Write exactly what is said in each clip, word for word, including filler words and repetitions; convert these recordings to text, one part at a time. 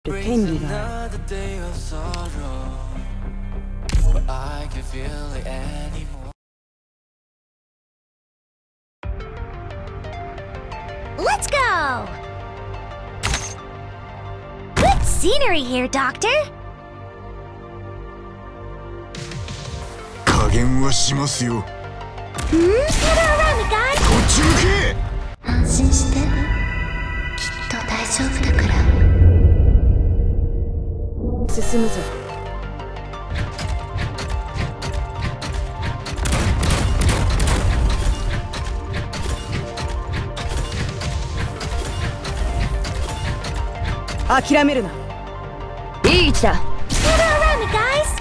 権利がある。 Let's go! Good scenery here, Doctor! 加減はしますよ。 Hmm? Gather around me, guys! こっち向け！ 安心して。きっと大丈夫だから。 進むぞ。諦めるな。いい位置だ。 Gather around me, guys!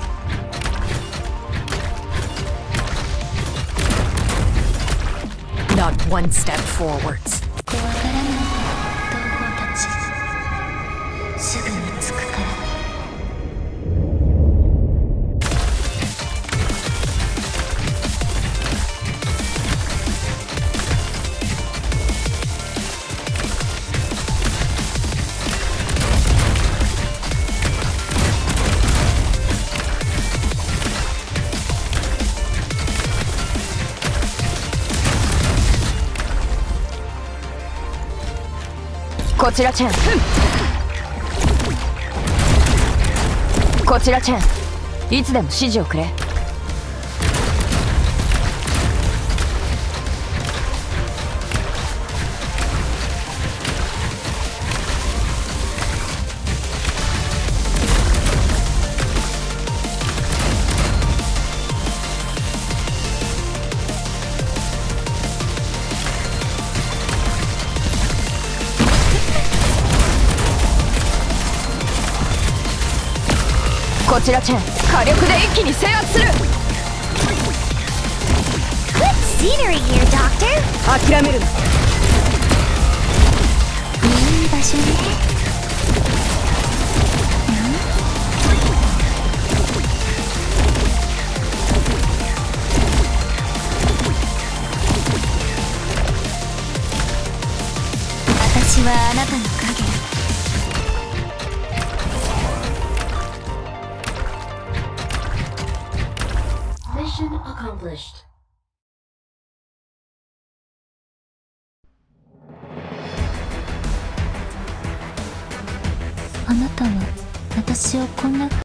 Not one step forwards. 怖がらないで、同胞たち。すぐに着くから。 こちらチェン。こちらチェン。いつでも指示をくれ。こちらチェン、火力で一気に制圧する。 Good scenery here, Doctor! 諦めるな。 いい場所ね。私はあなたの影。Mission accomplished. あなたは私をこんな